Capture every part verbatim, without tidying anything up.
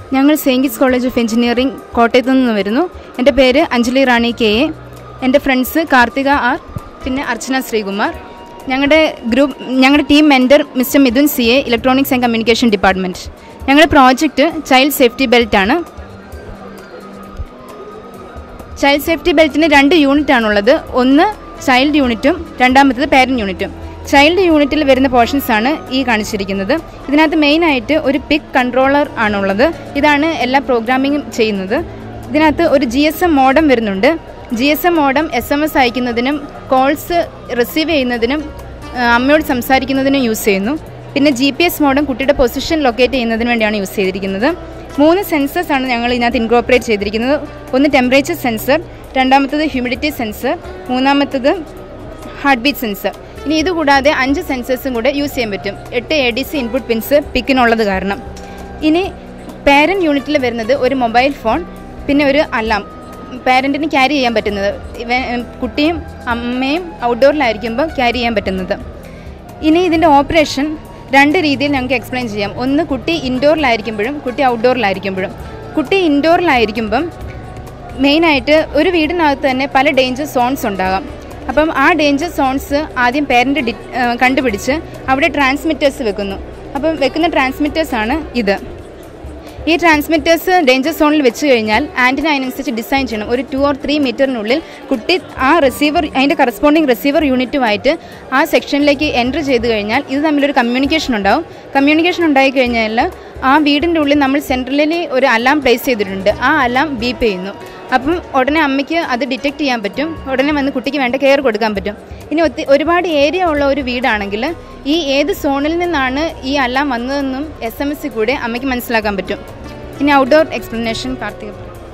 ഞങ്ങൾ Saintgits college of engineering കോട്ടയത്തു നിന്ന് വരുന്നു. എൻ്റെ പേര് അഞ്ജലി റാണി കെ എ. എൻ്റെ ഫ്രണ്ട്സ് കാർത്തിക ആർ, പിന്നെ അർച്ചന ശ്രീകുമാർ. ഞങ്ങളുടെ ഗ്രൂപ്പ് ഞങ്ങളുടെ team mentor mister Mithun C A, electronics and communication department. ഞങ്ങളുടെ പ്രോജക്റ്റ് ചൈൽഡ് സേഫ്റ്റി ബെൽറ്റാണ്. ചൈൽഡ് സേഫ്റ്റി ബെൽറ്റിന് രണ്ട് യൂണിറ്റാണുള്ളത്. ഒന്ന് ചൈൽഡ് യൂണിറ്റും രണ്ടാമത്തത് പാരൻറ്റ് യൂണിറ്റും. ചൈൽഡ് യൂണിറ്റിൽ വരുന്ന പോർഷൻസാണ് ഈ കാണിച്ചിരിക്കുന്നത്. ഇതിനകത്ത് മെയിനായിട്ട് ഒരു പിക് കൺട്രോളർ ആണുള്ളത്. ഇതാണ് എല്ലാ പ്രോഗ്രാമിങ്ങും ചെയ്യുന്നത്. ഇതിനകത്ത് ഒരു ജി എസ് എം മോഡം വരുന്നുണ്ട്. G S M modem S M S അയക്കുന്നതിനും കോൾസ് റിസീവ് ചെയ്യുന്നതിനും അമ്മയോട് സംസാരിക്കുന്നതിനും യൂസ് ചെയ്യുന്നു. പിന്നെ ജി പി എസ് മോഡം കുട്ടിയുടെ പൊസിഷൻ ലൊക്കേറ്റ് ചെയ്യുന്നതിന് വേണ്ടിയാണ് യൂസ് ചെയ്തിരിക്കുന്നത്. മൂന്ന് സെൻസേഴ്സാണ് ഞങ്ങൾ ഇതിനകത്ത് ഇൻകോർപ്പറേറ്റ് ചെയ്തിരിക്കുന്നത്. ഒന്ന് ടെമ്പറേച്ചർ സെൻസർ, രണ്ടാമത്തത് ഹ്യൂമിഡിറ്റി സെൻസർ, മൂന്നാമത്തത് ഹാർട്ട് ബീറ്റ് സെൻസർ. ഇനി ഇതുകൂടാതെ അഞ്ച് സെൻസേഴ്സും കൂടെ യൂസ് ചെയ്യാൻ പറ്റും. എട്ട് A D C input pins പിക്കിനുള്ളത് കാരണം. ഇനി പാരൻറ്റ് യൂണിറ്റിൽ വരുന്നത് ഒരു മൊബൈൽ ഫോൺ, പിന്നെ ഒരു അലാം. പാരൻറ്റിന് ക്യാരി ചെയ്യാൻ പറ്റുന്നത്, കുട്ടിയും അമ്മയും ഔട്ട്ഡോറിലായിരിക്കുമ്പോൾ ക്യാരി ചെയ്യാൻ പറ്റുന്നത്. ഇനി ഇതിൻ്റെ ഓപ്പറേഷൻ രണ്ട് രീതിയിൽ ഞങ്ങൾക്ക് എക്സ്പ്ലെയിൻ ചെയ്യാം. ഒന്ന് കുട്ടി ഇൻഡോറിലായിരിക്കുമ്പോഴും കുട്ടി ഔട്ട്ഡോറിലായിരിക്കുമ്പോഴും. കുട്ടി ഇൻഡോറിലായിരിക്കുമ്പം മെയിനായിട്ട് ഒരു വീടിനകത്ത് തന്നെ പല ഡേഞ്ചർ സോൺസ് ഉണ്ടാകാം. അപ്പം ആ ഡേഞ്ചർ സോൺസ് ആദ്യം പേരൻറ്റ് ഡി കണ്ടുപിടിച്ച് അവിടെ ട്രാൻസ്മിറ്റേഴ്സ് വെക്കുന്നു. അപ്പം വെക്കുന്ന ട്രാൻസ്മിറ്റേഴ്സാണ് ഇത്. ഈ ട്രാൻസ്മിറ്റേഴ്സ് ഡേഞ്ചർ സോണിൽ വെച്ച് കഴിഞ്ഞാൽ ആൻറ്റിന അതിനനുസരിച്ച് ഡിസൈൻ ചെയ്യണം. ഒരു ടു ഓർ ത്രീ മീറ്ററിനുള്ളിൽ കുട്ടി ആ റിസീവർ അതിൻ്റെ കറസ്പോണ്ടിങ് റിസീവർ യൂണിറ്റുമായിട്ട് ആ സെക്ഷനിലേക്ക് എൻ്റർ ചെയ്ത് കഴിഞ്ഞാൽ ഇത് തമ്മിലൊരു കമ്മ്യൂണിക്കേഷൻ ഉണ്ടാവും. കമ്മ്യൂണിക്കേഷൻ ഉണ്ടായി കഴിഞ്ഞാൽ ആ വീടിൻ്റെ ഉള്ളിൽ നമ്മൾ സെൻട്രലിൽ ഒരു അലാം പ്ലേസ് ചെയ്തിട്ടുണ്ട്. ആ അലാം ബീപ്പ് ചെയ്യുന്നു. അപ്പം ഉടനെ അമ്മയ്ക്ക് അത് ഡിറ്റക്റ്റ് ചെയ്യാൻ പറ്റും. ഉടനെ വന്ന് കുട്ടിക്ക് വേണ്ട കെയർ കൊടുക്കാൻ പറ്റും. ഇനി ഒത്തി ഒരുപാട് ഏരിയ ഉള്ള ഒരു വീടാണെങ്കിൽ ഈ ഏത് സോണിൽ നിന്നാണ് ഈ അലാം വന്നതെന്നും എസ് എം എസ് കൂടെ അമ്മയ്ക്ക് മനസ്സിലാക്കാൻ പറ്റും. ഇനി ഔട്ട്ഡോർ എക്സ്പ്ലനേഷൻ കാർത്തിക.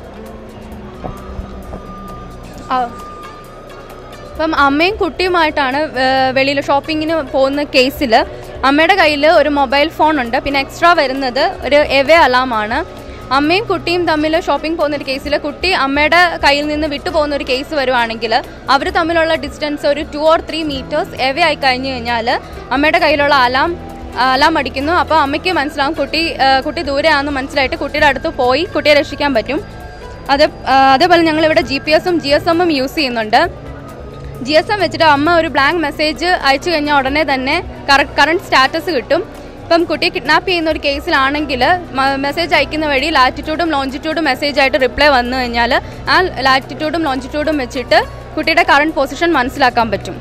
അപ്പം അമ്മയും കുട്ടിയുമായിട്ടാണ് വെളിയിൽ ഷോപ്പിങ്ങിന് പോകുന്ന കേസിൽ അമ്മയുടെ കയ്യിൽ ഒരു മൊബൈൽ ഫോൺ ഉണ്ട്. പിന്നെ എക്സ്ട്രാ വരുന്നത് ഒരു എവേ അലാമാണ്. അമ്മയും കുട്ടിയും തമ്മിൽ ഷോപ്പിംഗ് പോകുന്ന ഒരു കേസിൽ കുട്ടി അമ്മയുടെ കയ്യിൽ നിന്ന് വിട്ടു പോകുന്ന ഒരു കേസ് വരുവാണെങ്കിൽ അവർ തമ്മിലുള്ള ഡിസ്റ്റൻസ് ഒരു two or three metres away ആയി കഴിഞ്ഞ് കഴിഞ്ഞാൽ അമ്മയുടെ കയ്യിലുള്ള അലാം അലാം അടിക്കുന്നു. അപ്പോൾ അമ്മയ്ക്ക് മനസ്സിലാവും കുട്ടി കുട്ടി ദൂരെയാണെന്ന് മനസ്സിലായിട്ട് കുട്ടിയുടെ അടുത്ത് പോയി കുട്ടിയെ രക്ഷിക്കാൻ പറ്റും. അത് അതേപോലെ ഞങ്ങളിവിടെ ജി പി എസും ജി എസ് എമ്മും യൂസ് ചെയ്യുന്നുണ്ട്. ജി എസ് എം വെച്ചിട്ട് അമ്മ ഒരു ബ്ലാങ്ക് മെസ്സേജ് അയച്ചു കഴിഞ്ഞാൽ ഉടനെ തന്നെ കറണ്ട് സ്റ്റാറ്റസ് കിട്ടും. ഇപ്പം കുട്ടിയെ കിഡ്നാപ്പ് ചെയ്യുന്ന ഒരു കേസിലാണെങ്കിൽ മെസ്സേജ് അയക്കുന്ന വഴി ലാറ്റിറ്റ്യൂഡും ലോഞ്ചിറ്റ്യൂഡും മെസ്സേജ് ആയിട്ട് റിപ്ലൈ വന്നു കഴിഞ്ഞാൽ ആ ലാറ്റിറ്റ്യൂഡും ലോഞ്ചിറ്റ്യൂഡും വെച്ചിട്ട് കുട്ടിയുടെ കറണ്ട് പൊസിഷൻ മനസ്സിലാക്കാൻ പറ്റും.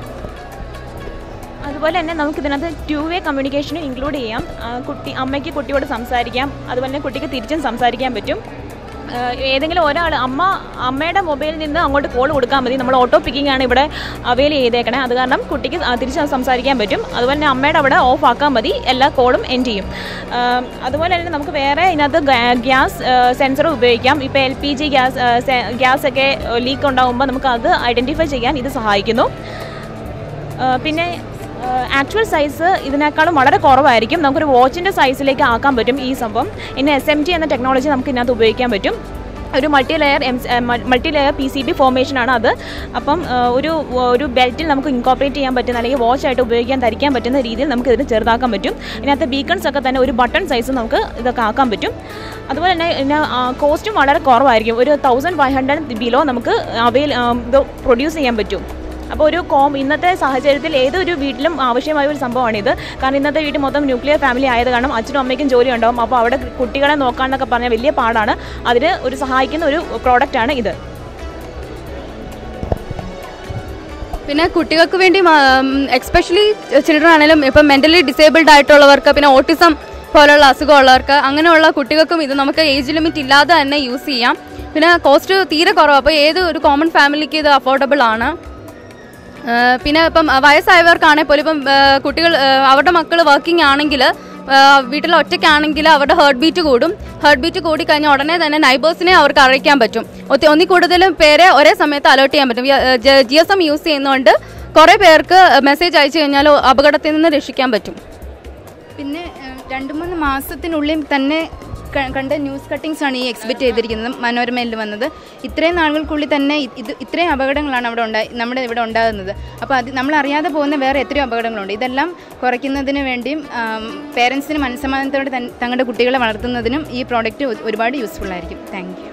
അതുപോലെ തന്നെ നമുക്ക് ഇതിനകത്ത് ടു വേ കമ്മ്യൂണിക്കേഷനും ഇൻക്ലൂഡ് ചെയ്യാം. കുട്ടി അമ്മയ്ക്ക് കുട്ടിയോട് സംസാരിക്കാം, അതുപോലെ തന്നെ കുട്ടിക്ക് തിരിച്ചും സംസാരിക്കാൻ പറ്റും. ഏതെങ്കിലും ഒരാൾ അമ്മ അമ്മയുടെ മൊബൈലിൽ നിന്ന് അങ്ങോട്ട് കോൾ കൊടുക്കാൻ മതി. നമ്മൾ ഓട്ടോ പിക്കിംഗ് ആണ് ഇവിടെ അവൈൽ ചെയ്തേക്കണേ. അത് കാരണം കുട്ടിക്ക് തിരിച്ച് സംസാരിക്കാൻ പറ്റും. അതുപോലെ തന്നെ അമ്മയുടെ അവിടെ ഓഫ് ആക്കാൻ മതി, എല്ലാ കോളും എൻഡ് ചെയ്യും. അതുപോലെ തന്നെ നമുക്ക് വേറെ ഇതിനകത്ത് ഗ്യാസ് സെൻസർ ഉപയോഗിക്കാം. ഇപ്പോൾ L P G gas gas ഒക്കെ ലീക്ക് ഉണ്ടാകുമ്പോൾ നമുക്ക് അത് ഐഡൻറ്റിഫൈ ചെയ്യാൻ ഇത് സഹായിക്കുന്നു. പിന്നെ ആക്ച്വൽ സൈസ് ഇതിനേക്കാളും വളരെ കുറവായിരിക്കും. നമുക്കൊരു വാച്ചിൻ്റെ സൈസിലേക്ക് ആക്കാൻ പറ്റും ഈ സംഭവം. ഇനി എസ് എം ജി എന്ന ടെക്നോളജി നമുക്ക് ഇതിനകത്ത് ഉപയോഗിക്കാൻ പറ്റും. ഒരു multi layer M multi layer P C B ഫോർമേഷനാണ് അത്. അപ്പം ഒരു ഒരു ബെൽറ്റിൽ നമുക്ക് ഇൻകോർപ്പറേറ്റ് ചെയ്യാൻ പറ്റുന്ന അല്ലെങ്കിൽ വാച്ചായിട്ട് ഉപയോഗിക്കാൻ ധരിക്കാൻ പറ്റുന്ന രീതിയിൽ നമുക്ക് ഇതിന് ചെറുതാക്കാൻ പറ്റും. ഇതിനകത്ത് ബീക്കൺസ് ഒക്കെ തന്നെ ഒരു ബട്ടൺ സൈസ് നമുക്ക് ഇതൊക്കെ ആക്കാൻ പറ്റും. അതുപോലെ തന്നെ ഇതിന് കോസ്റ്റും വളരെ കുറവായിരിക്കും. ഒരു തൗസൻഡ് ഫൈവ് ഹൺഡ്രഡ് ബിലോ നമുക്ക് അവയിൽ ഇത് പ്രൊഡ്യൂസ് ചെയ്യാൻ പറ്റും. അപ്പോൾ ഒരു കോം ഇന്നത്തെ സാഹചര്യത്തിൽ ഏതൊരു വീട്ടിലും ആവശ്യമായ ഒരു സംഭവമാണിത്. കാരണം ഇന്നത്തെ വീട്ടിൽ മൊത്തം ന്യൂക്ലിയർ ഫാമിലി ആയത് കാരണം അച്ഛനും അമ്മയ്ക്കും ജോലി ഉണ്ടാവും. അപ്പോൾ അവിടെ കുട്ടികളെ നോക്കാമെന്നൊക്കെ പറഞ്ഞാൽ വലിയ പാടാണ്. അതിന് ഒരു സഹായിക്കുന്ന ഒരു പ്രോഡക്റ്റാണ് ഇത്. പിന്നെ കുട്ടികൾക്ക് വേണ്ടി എക്സ്പെഷ്യലി ചിൽഡ്രൻ ആണെങ്കിലും ഇപ്പം മെൻ്റലി ഡിസേബിൾഡ് ആയിട്ടുള്ളവർക്ക്, പിന്നെ ഓട്ടിസം പോലുള്ള അസുഖമുള്ളവർക്ക്, അങ്ങനെയുള്ള കുട്ടികൾക്കും ഇത് നമുക്ക് ഏജ് ലിമിറ്റ് ഇല്ലാതെ തന്നെ യൂസ് ചെയ്യാം. പിന്നെ കോസ്റ്റ് തീരെ കുറവ്. അപ്പോൾ ഏത് ഒരു കോമൺ ഫാമിലിക്ക് ഇത് അഫോർഡബിൾ ആണ്. പിന്നെ ഇപ്പം വയസ്സായവർക്കാണെങ്കിൽ പോലും ഇപ്പം കുട്ടികൾ അവരുടെ മക്കൾ വർക്കിംഗ് ആണെങ്കിൽ വീട്ടിൽ ഒറ്റയ്ക്കാണെങ്കിൽ അവരുടെ ഹേർട്ട് ബീറ്റ് കൂടും. ഹേർട്ട് ബീറ്റ് കൂടി കഴിഞ്ഞാൽ ഉടനെ തന്നെ നൈബേഴ്സിനെ അവർക്ക് അറിയിക്കാൻ പറ്റും. ഒത്തി ഒന്നി കൂടുതലും പേരെ ഒരേ സമയത്ത് അലേർട്ട് ചെയ്യാൻ പറ്റും. ജി എസ് എം യൂസ് ചെയ്യുന്നതുകൊണ്ട് കുറേ പേർക്ക് മെസ്സേജ് അയച്ചു കഴിഞ്ഞാൽ അപകടത്തിൽ നിന്ന് രക്ഷിക്കാൻ പറ്റും. പിന്നെ രണ്ട് മൂന്ന് മാസത്തിനുള്ളിൽ തന്നെ കണ്ട ന്യൂസ് കട്ടിങ്സ് ആണ് ഈ എക്സിബിറ്റ് ചെയ്തിരിക്കുന്നത് മനോരമയിൽ വന്നത്. ഇത്രയും നാളുകൾക്കുള്ളിൽ തന്നെ ഇത് ഇത്രയും അപകടങ്ങളാണ് അവിടെ ഉണ്ടായി നമ്മുടെ ഇവിടെ ഉണ്ടാകുന്നത്. അപ്പോൾ അത് നമ്മൾ അറിയാതെ പോകുന്ന വേറെ എത്രയോ അപകടങ്ങളുണ്ട്. ഇതെല്ലാം കുറയ്ക്കുന്നതിന് വേണ്ടിയും പേരൻസിന് മനസ്സമാധാനത്തോടെ തങ്ങളുടെ കുട്ടികളെ വളർത്തുന്നതിനും ഈ പ്രോഡക്റ്റ് ഒരുപാട് യൂസ്ഫുൾ ആയിരിക്കും. Thank U.